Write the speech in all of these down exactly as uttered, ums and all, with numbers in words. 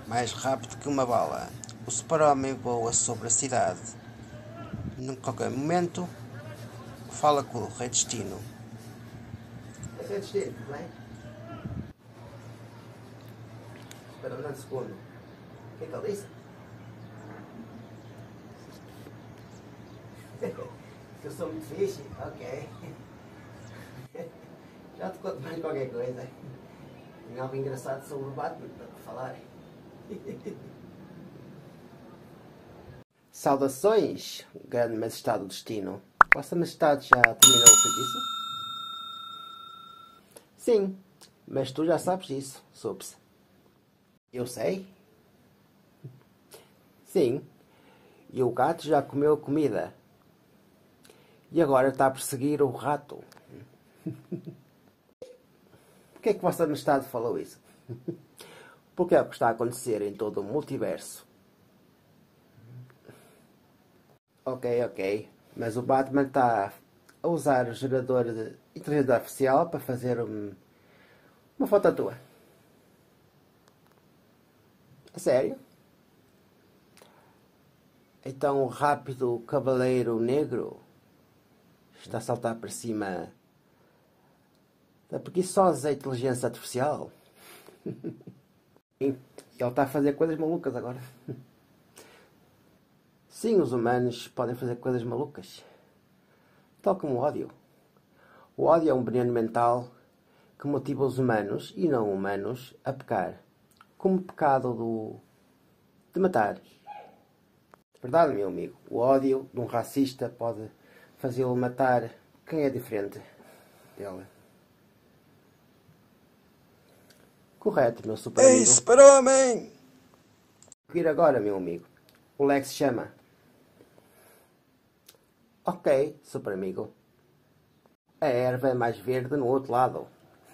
Mais rápido que uma bala, o super-homem voa sobre a cidade. Num qualquer momento, fala com o Rei Destino. Rei Destino, tudo bem? Espera um segundo. O que é que ele disse? Que eu sou muito fixe? Ok. Já te conto mais qualquer coisa. Tem algo engraçado sobre o Batman para te falar. Saudações, grande majestade do destino. Vossa majestade já terminou o feitiço? Sim, mas tu já sabes disso, soube-se. Eu sei? Sim, e o gato já comeu comida. E agora está a perseguir o rato. Porquê é que Vossa Majestade falou isso? Porque é o que está a acontecer em todo o multiverso. Ok, ok. Mas o Batman está a usar o gerador de inteligência artificial para fazer um, uma foto tua. A sério? Então o rápido cavaleiro negro está a saltar para cima da preguiçosa inteligência artificial. Sim, ele está a fazer coisas malucas agora. Sim, os humanos podem fazer coisas malucas. Tal como o ódio. O ódio é um veneno mental que motiva os humanos e não humanos a pecar. Como o pecado do... de matar. Verdade, meu amigo? O ódio de um racista pode fazê-lo matar quem é diferente dele. Correto, meu super amigo. Ei, super-homem! Ir agora, meu amigo. O Lex chama. Ok, super amigo. A erva é mais verde no outro lado.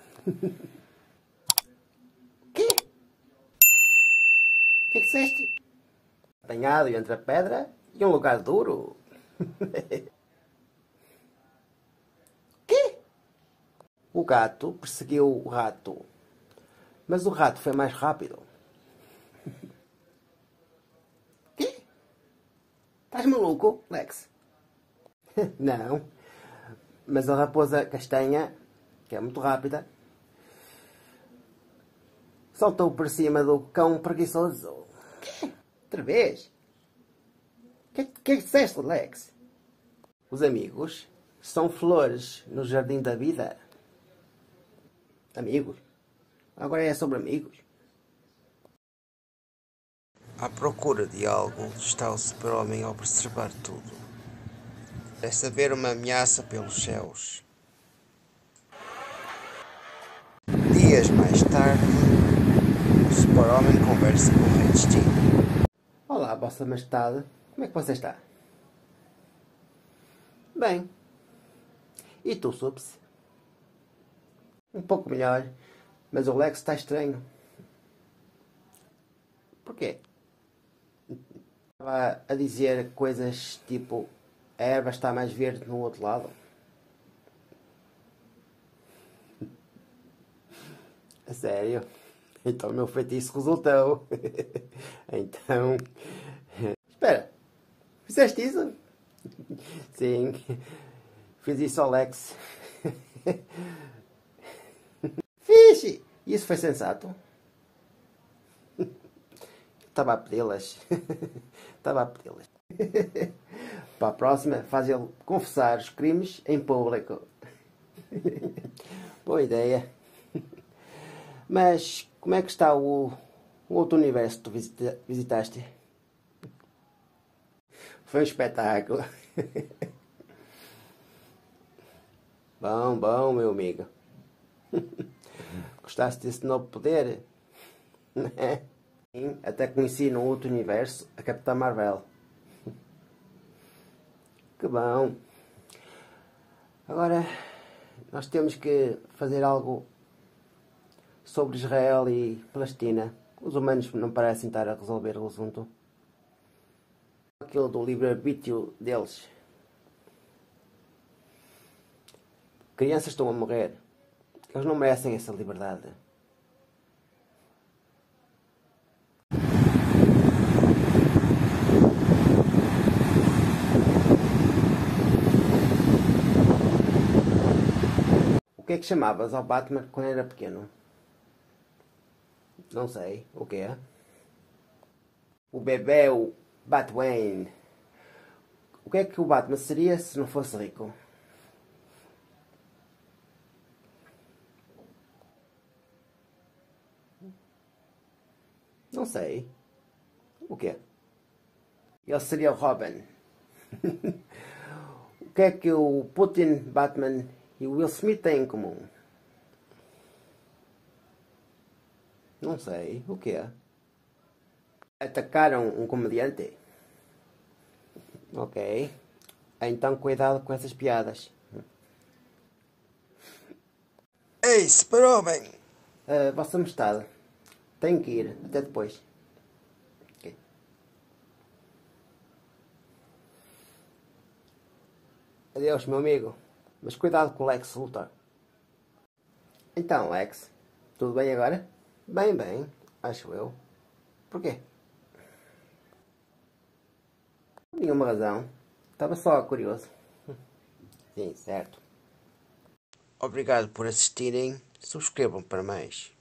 Quê? O que é que disseste? Apanhado entre a pedra e um lugar duro. Quê? O gato perseguiu o rato. Mas o rato foi mais rápido. Quê? Estás maluco, Lex? Não. Mas a raposa castanha, que é muito rápida, saltou por cima do cão preguiçoso. Quê? Outra vez? O que, que é que disseste, Lex? Os amigos são flores no jardim da vida. Amigos? Agora é sobre amigos. À procura de algo, está o super-homem a observar tudo. Parece haver uma ameaça pelos céus. Dias mais tarde, o super-homem conversa com o Rei Destino. Olá, Vossa Majestade. Como é que você está? Bem. E tu, soube-se? Um pouco melhor. Mas o Lex está estranho. Porquê? Estava a dizer coisas tipo... A erva está mais verde no outro lado. A sério? Então o meu feitiço resultou. Então... Espera. Fizeste isso? Sim. Fiz isso ao Lex. Fixe! Isso foi sensato. Estava a pedi-las. Estava a pedi-las. Para a próxima, faz ele confessar os crimes em público. Boa ideia. Mas como é que está o, o outro universo que tu visita, visitaste? Foi um espetáculo. Bom, bom, meu amigo. Gostaste desse novo poder? Sim, até conheci no outro universo a Capitã Marvel. Que bom. Agora, nós temos que fazer algo sobre Israel e Palestina. Os humanos não parecem estar a resolver o assunto. Aquilo do livre-arbítrio deles. Crianças estão a morrer. Eles não merecem essa liberdade. que é que chamavas ao Batman quando era pequeno? Não sei. O que é? O bebê, o Batwayne. O que é que o Batman seria se não fosse rico? Não sei. O quê? Ele seria o Robin. O que é que o Putin, Batman e o Will Smith têm em comum? Não sei. O quê? Atacaram um comediante? Ok. Então cuidado com essas piadas. Ei, separou bem. Uh, Vossa Majestade, tenho que ir. Até depois. Okay. Adeus, meu amigo. Mas cuidado com o Lex Luthor. Então, Lex, tudo bem agora? Bem, bem, acho eu. Porquê? Nenhuma razão. Estava só curioso. Sim, certo. Obrigado por assistirem. Subscrevam para mais.